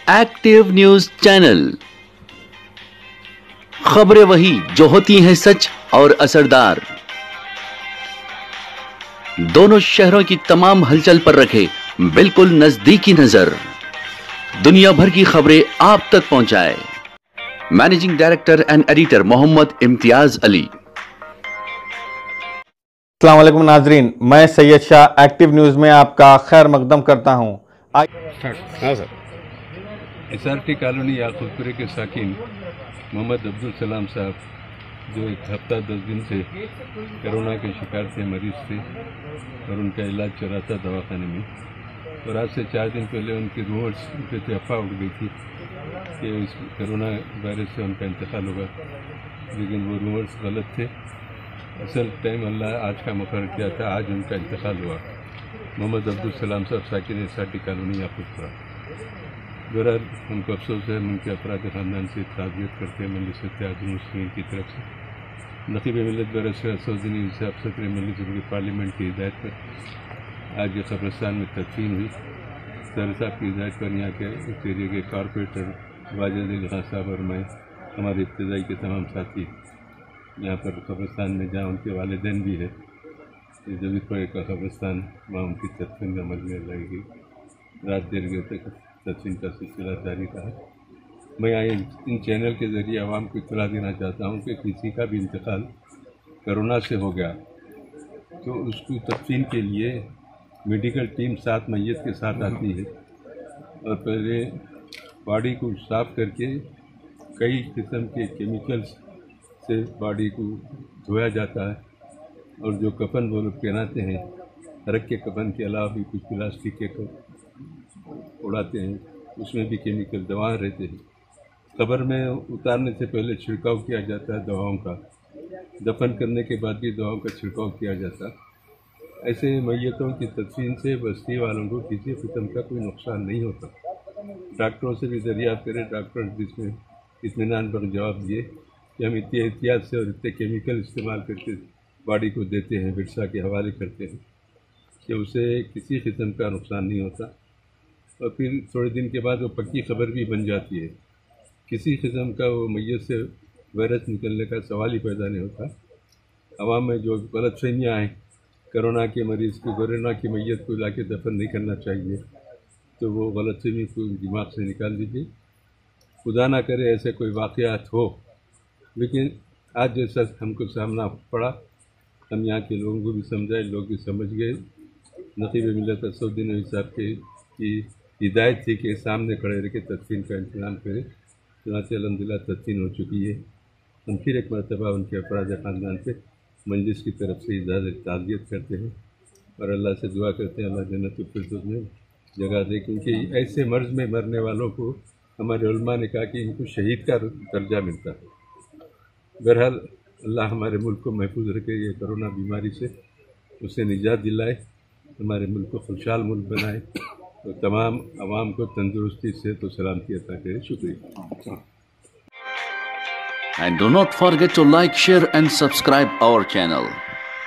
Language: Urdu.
ایکٹیو نیوز چینل، خبریں وہی جو ہوتی ہیں سچ اور اثردار، دونوں شہروں کی تمام ہلچل پر رکھے بالکل نزدیکی نظر، دنیا بھر کی خبریں آپ تک پہنچائے۔ Managing director and editor Muhammad Imtiaz Ali. السلام علیکم ناظرین، میں سید شاہ ایکٹیو نیوز میں آپ کا خیر مقدم کرتا ہوں۔ SRT کالونی یاقوتپورے کے ساکن محمد عبدالسلام صاحب جو ایک ہفتہ 10 دن سے کرونا کے شکار تھے، مریض تھے اور ان کا علاج چل رہا تھا دواخانے میں، اور آج سے 4 دن پہلے ان کی رومرز پہ افواہ اٹھ گئی تھی کہ اس کرونا وائرس سے ان کا انتقال ہوگا، لیکن وہ رومرز غلط تھے۔ اصل ٹائم اللہ آج کا مقرر کیا تھا، آج ان کا انتقال ہوا۔ محمد عبدالسلام صاحب ساکن SRT کالونی یاقوتپورہ۔ بہرحال ہم کو افسوس ہے، ہم ان کے افراد خاندان سے تعزیت کرتے ہیں مجلس اتحاد المسلمین کی طرف سے۔ نقیب ملت برسر اسودینی صاحب صدر مجلس پارلیمنٹ کی ہدایت پر آج یہ قبرستان میں تدفین ہوئی۔ صدر صاحب کی ہدایت پر یہاں کے اس ایریے کے کارپوریٹر واجد علی خان صاحب اور میں، ہمارے ابتدائی کے تمام ساتھی یہاں پر قبرستان میں، جہاں ان کے والدین بھی ہے، یہ جبیر پورے کا قبرستان، وہاں ان کی تدفین کا عمل میں لگے گی۔ رات دیر گئے تک تدفین کا سلسلہ جاری رہا۔ میں ان چینل کے ذریعے عوام کو اطلاع دینا چاہتا ہوں کہ کسی کا بھی انتقال کرونا سے ہو گیا تو اس کو تدفین کے لیے میڈیکل ٹیم ساتھ میت کے ساتھ آتی ہے، اور پہلے باڈی کو صاف کر کے کئی قسم کے کیمیکلز سے باڈی کو دھویا جاتا ہے، اور جو کفن وہ لوگ پہناتے ہیں، رکھ کے کفن کے علاوہ بھی کچھ پلاسٹک کے اڑاتے ہیں، اس میں بھی کیمیکل دوائیں رہتے ہیں۔ قبر میں اتارنے سے پہلے چھڑکاؤ کیا جاتا ہے دواؤں کا، دفن کرنے کے بعد بھی دواؤں کا چھڑکاؤ کیا جاتا ہے۔ ایسے میتوں کی تدفین سے بستی والوں کو کسی قسم کا کوئی نقصان نہیں ہوتا۔ ڈاکٹروں سے بھی دریافت کرے، ڈاکٹر جس میں اطمینان پر جواب دیے کہ ہم اتنے احتیاط سے اور اتنے کیمیکل استعمال کر کے باڈی کو دیتے ہیں، ورثہ کے حوالے کرتے ہیں کہ اسے کسی قسم کا نقصان نہیں ہوتا، اور پھر تھوڑے دن کے بعد وہ پکی خبر بھی بن جاتی ہے۔ کسی قسم کا وہ میت سے وائرس نکلنے کا سوال ہی پیدا نہیں ہوتا۔ عوام میں جو غلط فہمیاں ہیں، کرونا کے مریض کو، کورونا کی میت کو لا کے دفن نہیں کرنا چاہیے، تو وہ غلط فہمی کو دماغ سے نکال دیجیے۔ خدا نہ کرے ایسے کوئی واقعات ہو، لیکن آج جیسا ہم کو سامنا پڑا، ہم یہاں کے لوگوں کو بھی سمجھائے، لوگ بھی سمجھ گئے۔ نقیب ملت اسودینی صاحب کی ہدایت تھی کہ سامنے کھڑے رہ کے تدفین کا انتظام کرے، چنانچہ الحمدللہ تدفین ہو چکی ہے۔ ہم پھر ایک مرتبہ ان کے افراد خاندان سے مجلس کی طرف سے اجازت تعزیت کرتے ہیں، اور اللہ سے دعا کرتے ہیں اللہ جنت الفردوس میں جگہ دے، کیونکہ ایسے مرض میں مرنے والوں کو ہمارے علماء نے کہا کہ ان کو شہید کا درجہ ملتا ہے۔ بہرحال اللہ ہمارے ملک کو محفوظ رکھے، یہ کرونا بیماری سے اسے نجات دلائے، ہمارے ملک کو خوشحال ملک بنائے، اور تمام عوام کو تندرستی، صحت و سلامتی عطا کرے۔ شکریہ۔ And do not forget to like, share and subscribe our channel.